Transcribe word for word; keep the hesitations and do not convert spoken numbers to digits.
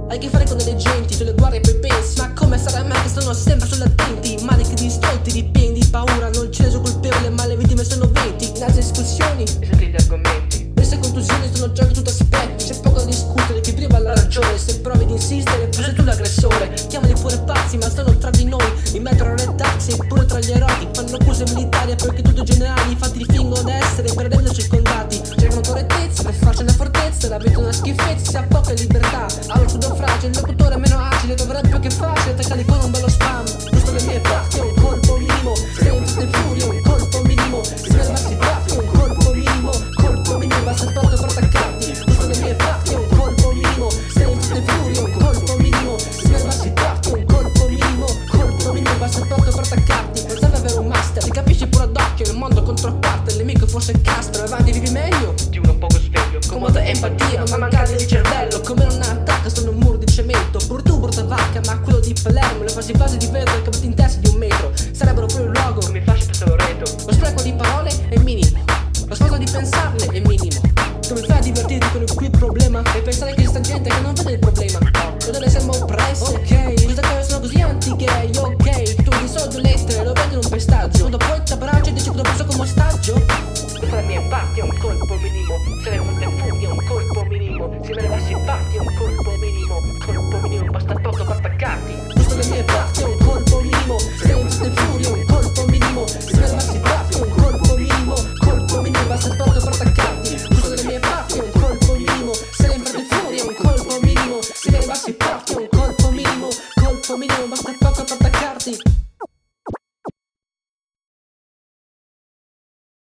Hai a che fare con delle genti, tu le guardi e poi pensi: ma come sarà mai che sono sempre sull'attenti? Mali che distolti, ripieni di paura, non c'è reso colpevole ma le vittime sono venti. In altre discussioni e senti gli argomenti, queste contusioni sono giochi tutto aspetti. C'è poco da discutere, chi priva la ragione. Se provi ad insistere, poi sei tu l'aggressore. Chiamali pure pazzi, ma stanno tra di noi. In metro alle taxi, pure tra gli eroi. Fanno accuse militari, perché tutto generali. Infatti li fingono d'essere per renderli circondati. Cercano correttezza per farci una fortezza. La vita è una schifezza, si ha poca libertà. Ha lo scudo fragile, il locutore è meno agile. Dovrebbe più che facile, attaccali con un bello spam. Questo le mie parti è un colpo minimo. Senza il furio, un colpo minimo. Si fermarsi parti, un colpo minimo. Colpo minimo, basta poco per attaccarti. Questo le mie parti è un colpo minimo. Senza il furio, un colpo minimo. Si fermarsi parti, un colpo minimo. Colpo minimo, basta poco per attaccarti. Non serve avere un master, ti capisci pure ad occhio. Il mondo controparte, il nemico forse è Castro. Avanti vivi meglio di uno poco sveglio. Comoda empatia, ma mancare di cervello. Come non attacca, sono un muro di cemento. Pure tu brutta vacca, ma quello di Palermo. Le fasi fasi di vetro e caputi in testa di un metro. Sarebbero pure un luogo come fascia per Loreto. Lo spreco di parole è minimo, lo sforzo di pensarle è minimo. Come fai a divertirti con il qui problema e pensare che sta gente che non vede il problema? Noi ne siamo oppressi, ok? Queste cose sono così anti-gay, ok? Tu di soldi lettere lo vendi in un pestaggio. Quando poi ti abbraccio e dici che lo penso